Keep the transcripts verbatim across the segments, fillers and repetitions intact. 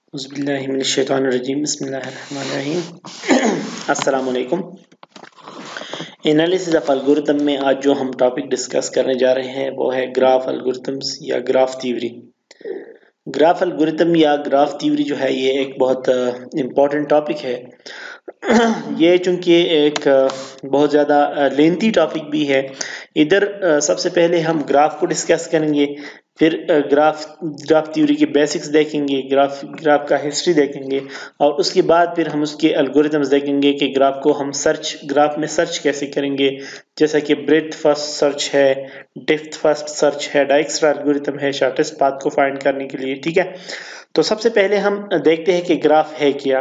औज़ुबिल्लाहिमिनश्शैतानिर्रजीम बिस्मिल्लाहिर्रहमानिर्रहीम अस्सलाम वालेकुम। एनालिसिस ऑफ एल्गोरिथम में आज जो हम टॉपिक डिस्कस करने जा रहे हैं वो है ग्राफ एल्गोरिथम्स या ग्राफ थ्योरी। ग्राफ एल्गोरिथम या ग्राफ थ्योरी जो है ये एक बहुत इम्पोर्टेंट टॉपिक है। ये चूंकि एक बहुत ज़्यादा लेंथी टॉपिक भी है। इधर सबसे पहले हम ग्राफ को डिस्कस करेंगे, फिर ग्राफ ग्राफ थ्योरी के बेसिक्स देखेंगे, ग्राफ ग्राफ का हिस्ट्री देखेंगे और उसके बाद फिर हम उसके एल्गोरिथम्स देखेंगे कि ग्राफ को हम सर्च ग्राफ में सर्च कैसे करेंगे, जैसा कि ब्रेड्थ फर्स्ट सर्च है, डेप्थ फर्स्ट सर्च है, डाइक्स्ट्रा एल्गोरिथम है शॉर्टेस्ट पाथ को फाइंड करने के लिए। ठीक है, तो सबसे पहले हम देखते हैं कि ग्राफ है क्या।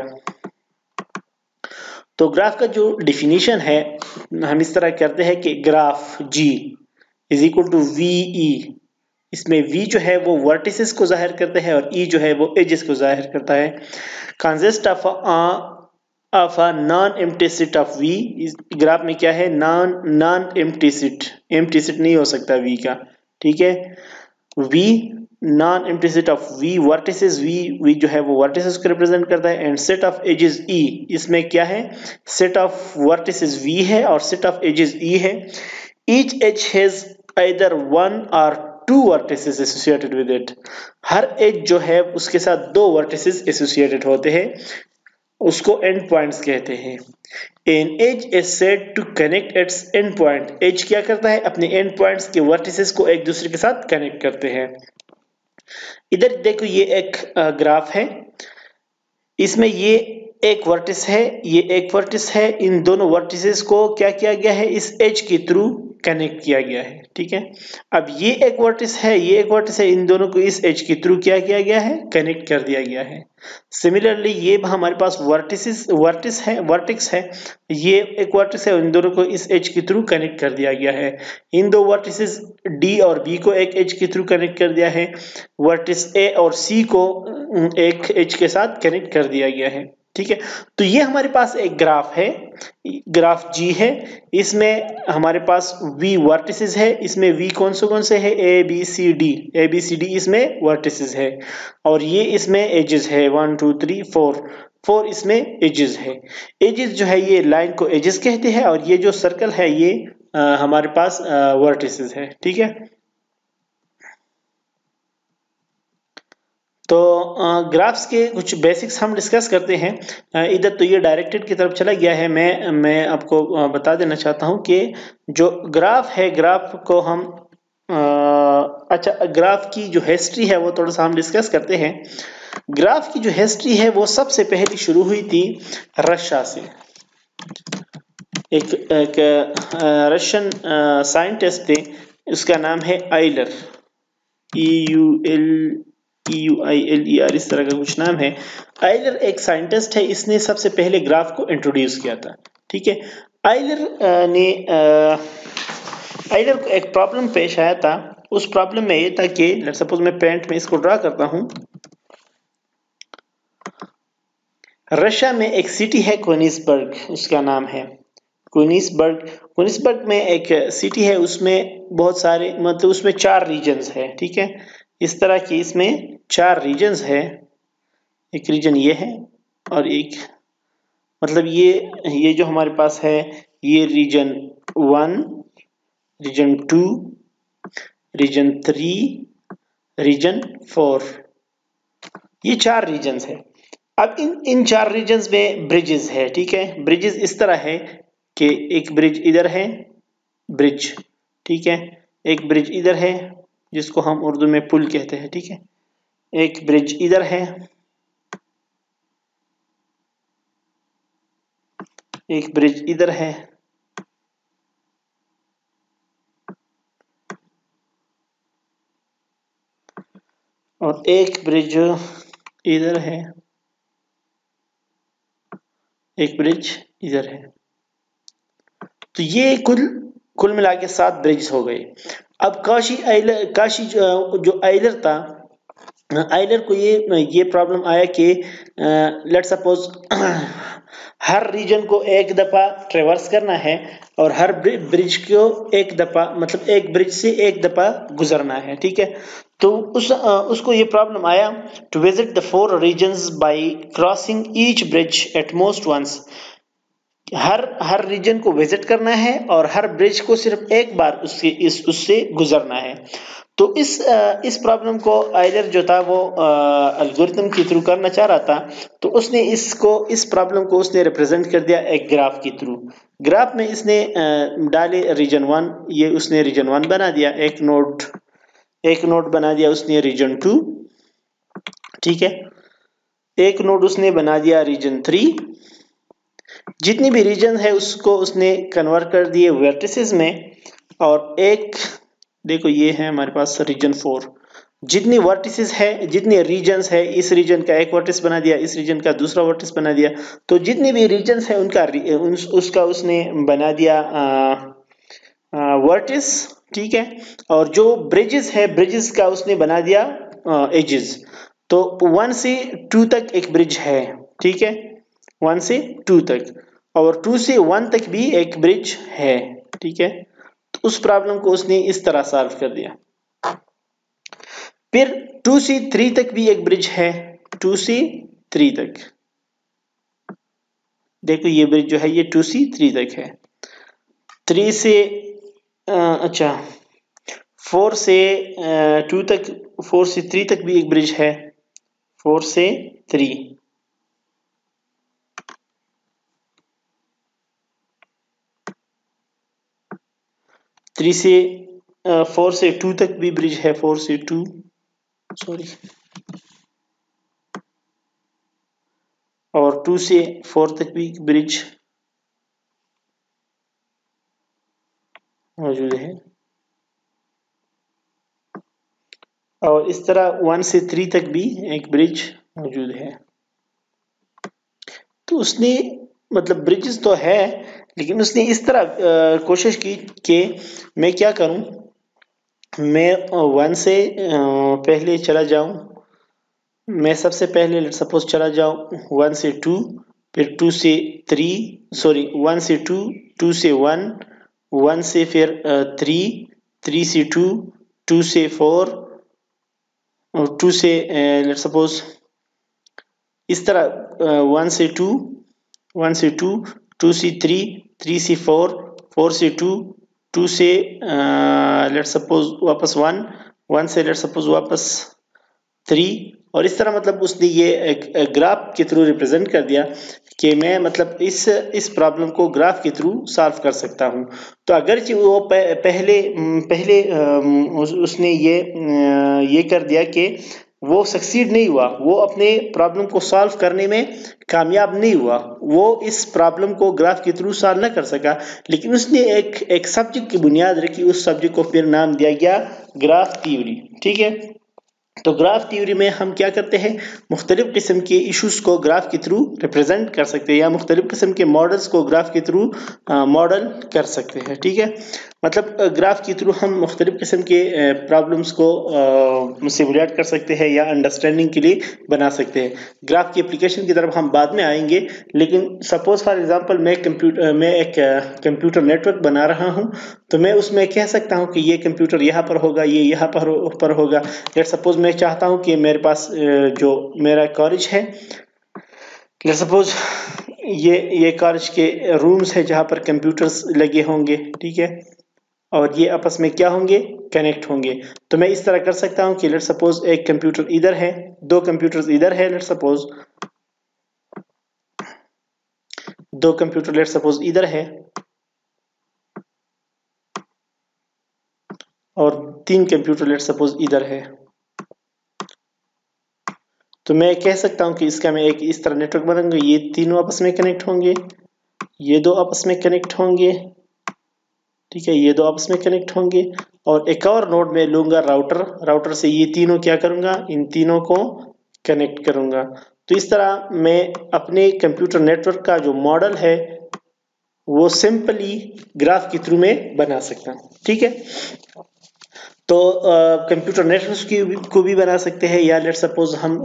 तो ग्राफ का जो डिफिनीशन है हम इस तरह करते हैं कि graph G is equal to V E. इसमें v जो है वो वर्टिसेस को जाहिर करता है और e जो है वो एजेस को जाहिर करता है। Consist of of a non empty set of v। इस ग्राफ में क्या है, non non empty set, empty set नहीं हो सकता v का। ठीक है, v non empty set of v vertices v v जो है वो वर्टिसेस को रिप्रेजेंट करता है and set of edges e। इसमें क्या है, सेट ऑफ वर्टिसेस v है और सेट ऑफ एजेस e है। Each edge has either one or two vertices associated with it। हर एज जो है उसके साथ दो वर्टिसेस एसोसिएटेड होते हैं, उसको एंड पॉइंट्स कहते हैं। An edge is said to connect its end point। Edge क्या करता है, अपने एंड पॉइंट्स के वर्टिसेस को एक दूसरे के साथ कनेक्ट करते हैं। इधर देखो ये एक ग्राफ है, इसमें ये एक वर्टिस है, ये एक वर्टिस है, इन दोनों वर्टिसेस को क्या किया गया है, इस एज के थ्रू कनेक्ट किया गया है। ठीक है, अब ये एक वर्टिस है, ये एक वर्टिस है, इन दोनों को इस एज के थ्रू क्या किया गया है, कनेक्ट कर दिया गया है। सिमिलरली ये हमारे पास वर्टिसेस वर्टिस है वर्टिक्स है, ये एक वर्टिस है, इन दोनों को इस एज के थ्रू कनेक्ट कर दिया गया है। इन दो वर्टिसेस डी और बी को एक एज के थ्रू कनेक्ट कर दिया है, वर्टिस ए और सी को एक एज के साथ कनेक्ट कर दिया गया है। ठीक है, तो ये हमारे पास एक ग्राफ है, ग्राफ जी है। इसमें हमारे पास v वर्टिसेस है, इसमें v कौन से कौन से है, a b c d, a b c d इसमें वर्टिसेस है और ये इसमें एजेस है, one two three four, four इसमें एजेस है। एजेस जो है ये लाइन को एजेस कहते हैं और ये जो सर्कल है ये आ, हमारे पास वर्टिसेस है। ठीक है, तो ग्राफ्स के कुछ बेसिक्स हम डिस्कस करते हैं। इधर तो ये डायरेक्टेड की तरफ चला गया है, मैं मैं आपको बता देना चाहता हूं कि जो ग्राफ है, ग्राफ को हम आ, अच्छा ग्राफ की जो हिस्ट्री है वो थोड़ा सा हम डिस्कस करते हैं। ग्राफ की जो हिस्ट्री है वो सबसे पहले शुरू हुई थी रशिया से। एक, एक रशियन साइंटिस्ट थे, उसका नाम है Euler, E U L E U I L E R इस तरह का कुछ नाम है। आइलर एक साइंटिस्ट है, इसने सबसे पहले ग्राफ को इंट्रोड्यूस किया था। ठीक है, आइलर ने आइलर को एक प्रॉब्लम पेश आया था। उस प्रॉब्लम में ये था कि लेट्स सपोज मैं पेंट में इसको ड्रा करता हूं। रशिया में एक सिटी है कोनिसबर्ग, उसका नाम है कोनिसबर्ग। कोनिसबर्ग में एक सिटी है, उसमें बहुत सारे मतलब उसमें चार रीजन्स है। ठीक है, इस तरह की इसमें चार रीजन्स है, एक रीजन ये है और एक मतलब ये ये जो हमारे पास है ये region one, region two, region three, region four, ये चार रीजन्स है। अब इन इन चार रीजन्स में ब्रिजेस है। ठीक है, ब्रिजेस इस तरह है कि एक ब्रिज इधर है, ब्रिज, ठीक है, एक ब्रिज इधर है जिसको हम उर्दू में पुल कहते हैं। ठीक है, एक ब्रिज इधर है, एक ब्रिज इधर है, और एक ब्रिज इधर है, एक ब्रिज इधर है। तो ये कुल कुल मिला के सात ब्रिज हो गए। अब काशी आइलर काशी जो, जो आइलर था आइलर को ये ये प्रॉब्लम आया कि लेट सपोज हर रीजन को एक दफा ट्रेवर्स करना है और हर ब्रिज को एक दफा मतलब एक ब्रिज से एक दफा गुजरना है, ठीक है। तो उस उसको ये प्रॉब्लम आया to visit the four regions by crossing each bridge at most once. हर हर रीजन को विजिट करना है और हर ब्रिज को सिर्फ एक बार उससे इस उससे गुजरना है। तो इस इस प्रॉब्लम को आइलर जो था वो एल्गोरिथम के थ्रू करना चाह रहा था, तो उसने इसको इस प्रॉब्लम को उसने रिप्रेजेंट कर दिया एक ग्राफ के थ्रू। ग्राफ में इसने डाले रीजन वन, ये उसने रीजन वन बना दिया, एक नोड एक नोड बना दिया उसने रीजन टू, ठीक है। एक नोड उसने बना दिया रीजन थ्री। जितनी भी रीजन है उसको उसने कन्वर्ट कर दिए वर्टिसेस में, और एक देखो ये है हमारे पास रीजन फोर। जितनी वर्टिसेस है, जितने रीजन्स है, इस रीजन का एक वर्टिस बना दिया, इस रीजन का दूसरा वर्टिस बना दिया। तो जितने भी रीजन्स है उनका उस, उसका उसने बना दिया वर्टिस, ठीक है। और जो ब्रिजेस है, ब्रिजेस का उसने बना दिया एजेस। तो वन से टू तक एक ब्रिज है, ठीक है, वन से टू तक, और टू से वन तक भी एक ब्रिज है, ठीक है। तो उस प्रॉब्लम को उसने इस तरह सॉल्व कर दिया। फिर टू से थ्री तक भी एक ब्रिज है, टू से थ्री तक, देखो ये ब्रिज जो है ये टू से थ्री तक है। थ्री से आ, अच्छा फोर से टू तक, फोर से थ्री तक भी एक ब्रिज है, फोर से थ्री। थ्री से फोर से टू तक भी ब्रिज है, फोर से टू, सॉरी, और टू से फोर तक भी ब्रिज मौजूद है, और इस तरह वन से थ्री तक भी एक ब्रिज मौजूद है। तो उसने मतलब ब्रिजेस तो है, लेकिन उसने इस तरह कोशिश की कि मैं क्या करूं, मैं वन से पहले चला जाऊं, मैं सबसे पहले लेट सपोज चला जाऊं वन से टू, फिर टू से थ्री, सॉरी वन से टू, टू से वन, वन से फिर थ्री, थ्री से टू, टू से फोर, और टू से लेट सपोज इस तरह वन से टू, वन से टू, टू से थ्री, थ्री से फोर, फोर से टू, टू से लेट सपोज वापस वन, वन से लेट सपोज वापस थ्री, और इस तरह मतलब उसने ये ग्राफ के थ्रू रिप्रेजेंट कर दिया कि मैं मतलब इस इस प्रॉब्लम को ग्राफ के थ्रू सॉल्व कर सकता हूं। तो अगरचे वो पहले पहले उसने ये ये कर दिया कि वो सक्सीड नहीं हुआ, वो अपने प्रॉब्लम को सॉल्व करने में कामयाब नहीं हुआ, वो इस प्रॉब्लम को ग्राफ के थ्रू सॉल्व न कर सका, लेकिन उसने एक एक सब्जेक्ट की बुनियाद रखी, उस सब्जेक्ट को फिर नाम दिया गया ग्राफ थ्योरी, ठीक है। तो ग्राफ थ्योरी में हम क्या करते हैं, मुख्तलिफ किस्म के इश्यूज को ग्राफ के थ्रू रिप्रेजेंट कर सकते हैं, या मुख्तलिफ किस्म के मॉडल्स को ग्राफ के थ्रू मॉडल कर सकते हैं, ठीक है। मतलब ग्राफ के थ्रू हम मुख्तलिफ किस्म के प्रॉब्लम्स को सिमुलेट कर सकते हैं या अंडरस्टैंडिंग के लिए बना सकते हैं। ग्राफ की एप्लीकेशन की तरफ हम बाद में आएंगे, लेकिन सपोज फॉर एग्जांपल मैं कंप्यूटर मैं एक कंप्यूटर नेटवर्क बना रहा हूं, तो मैं उसमें कह सकता हूं कि ये कंप्यूटर यहाँ पर होगा, ये यहाँ पर पर होगा। लेट सपोज मैं चाहता हूं कि मेरे पास जो मेरा कॉलेज है, लेट सपोज ये ये कॉलेज के रूम्स है जहां पर कंप्यूटर्स लगे होंगे, ठीक है, और ये आपस में क्या होंगे, कनेक्ट होंगे। तो मैं इस तरह कर सकता हूं कि लेट सपोज एक कंप्यूटर इधर है, दो कंप्यूटर्स इधर है, लेट सपोज दो कंप्यूटर लेट सपोज इधर है, और तीन कंप्यूटर लेट सपोज इधर है। तो मैं कह सकता हूं कि इसका मैं एक इस तरह नेटवर्क बनाऊंगा, ये तीनों आपस में कनेक्ट होंगे, ये दो आपस में कनेक्ट होंगे, ठीक है, ये दो आपस में कनेक्ट होंगे, और एक और नोड में लूंगा राउटर, राउटर से ये तीनों क्या करूंगा, इन तीनों को कनेक्ट करूंगा। तो इस तरह मैं अपने कंप्यूटर नेटवर्क का जो मॉडल है वो सिंपली ग्राफ के थ्रू में बना सकता हूं, ठीक है। तो कंप्यूटर नेटवर्क्स की को भी बना सकते हैं, या लेट सपोज हम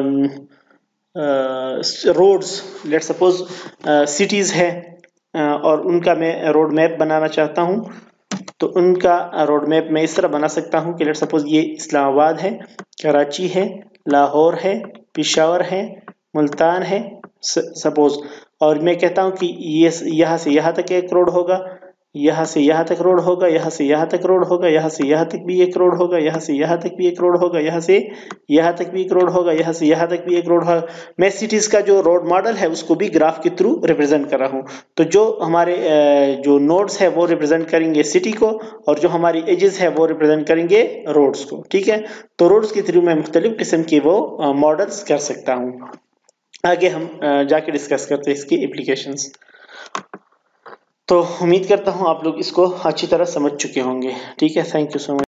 रोड्स, लेट सपोज सिटीज है और उनका मैं रोड मैप बनाना चाहता हूँ, तो उनका रोड मैप मैं इस तरह बना सकता हूँ कि लेट सपोज ये इस्लामाबाद है, कराची है, लाहौर है, पेशावर है, मुल्तान है सपोज, और मैं कहता हूँ कि ये यहाँ से यहाँ तक एक रोड होगा, यहाँ से यहाँ तक रोड होगा, यहाँ से यहाँ तक रोड होगा, यहाँ से यहाँ तक भी एक रोड होगा, यहाँ से यहाँ तक भी एक रोड होगा, यहाँ से यहाँ तक भी एक रोड होगा, यहाँ से यहाँ तक भी एक रोड होगा। मैं सिटीज का जो रोड मॉडल है उसको भी ग्राफ के थ्रू रिप्रेजेंट कर रहा हूँ। तो जो हमारे जो नोड्स है वो रिप्रेजेंट करेंगे सिटी को, और जो हमारी एजेस है वो रिप्रेजेंट करेंगे रोड्स को। ठीक है, तो रोड्स के थ्रू मैं मुख्तलिफ किस्म के वो मॉडल्स कर सकता हूँ। आगे हम जाके डिस्कस करते हैं इसकी एप्लीकेशंस। तो उम्मीद करता हूँ आप लोग इसको अच्छी तरह समझ चुके होंगे। ठीक है, थैंक यू सो मच।